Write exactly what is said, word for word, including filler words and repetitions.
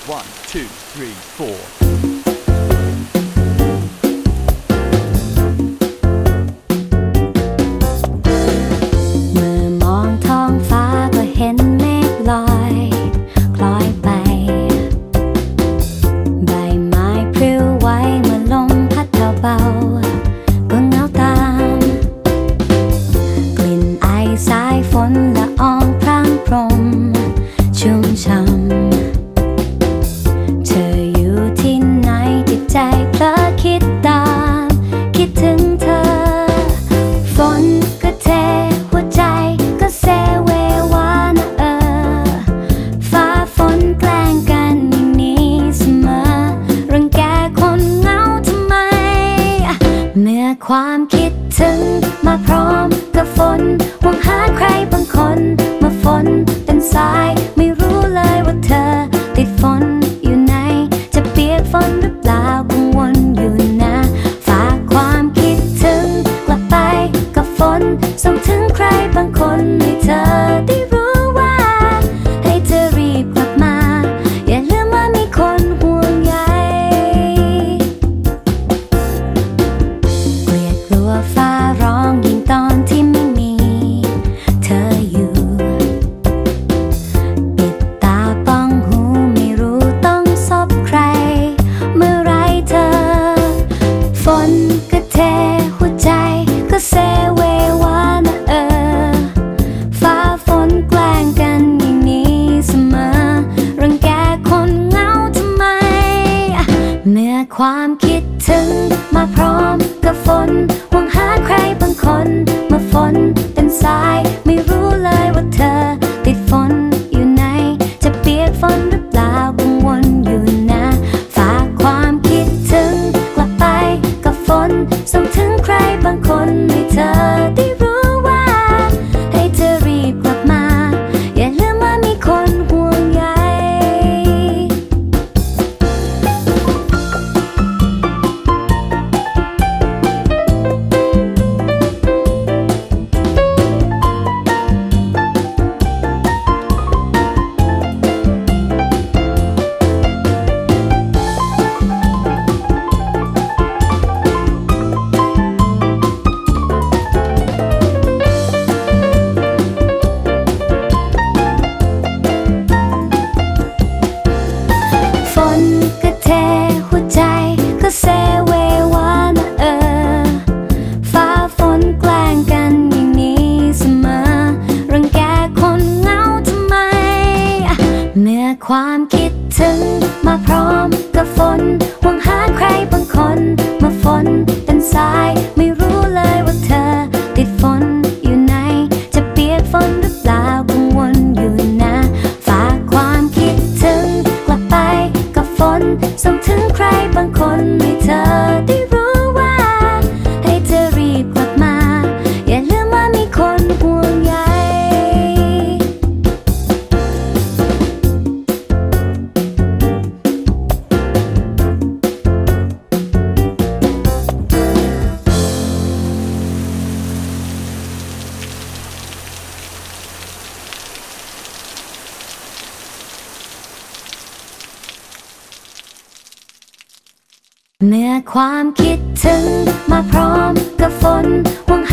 one two three four ความคิดถึงมาพร้อมกับฝนหวังหาใครบางคนมาฝนเป็นสายไม่รู้เลยว่าเธอติดฝนอยู่ไหนจะเปียกฝนหรือเปล่ากังวลอยู่นะฝากความคิดถึงกลับไปกับฝนส่งถึงใครบางคนให้เธอได้รู้ว่าให้เธอรีบกลับมาอย่าลืมว่ามีคนห่วงใยฟ้าร้องยิ่งตอนที่ไม่มีเธออยู่ปิดตาป้องหูไม่รู้ต้องซบใครเมื่อไรเธอฝนก็เทหัวใจก็เซเววานะเออฟ้าฝนแกล้งกันอย่างนี้เสมอรังแกคนเหงาทำไมเมื่อความคิดถึงมาพร้อมกับฝนหวังหาใครบางคนมาฝนเป็นสายไม่รู้เลยว่าเธอติดฝนอยู่ไหนจะเปียกฝนหรือเปล่ากังวลอยู่นะฝากความคิดถึงกลับไปกับฝนส่งถึงใครบางคนให้เธอได้รู้ว่าให้เธอรีบกลับมาอย่าลืมว่ามีคนห่วงใยฝนก็เทหัวใจก็เซเววานะเออฟ้าฝนแกล้งกันอย่างนี้เสมอรังแกคนเหงาทำไมเมื่อความคิดถึงมาพร้อมกับฝนหวังหาใครบางคนมาฝนเป็นสายไม่รู้เลยว่าเธอติดฝนอยู่ไหนจะเปียกฝนหรือเปล่ากังวลอยู่นะฝากความคิดถึงกลับไปกับฝนส่งถึงใครบางคนให้เธอได้รู้ว่าให้เธอรีบกลับมาอย่าลืมว่ามีคนห่วงใยเมื่อความคิดถึงมาพร้อมกับฝนหวัง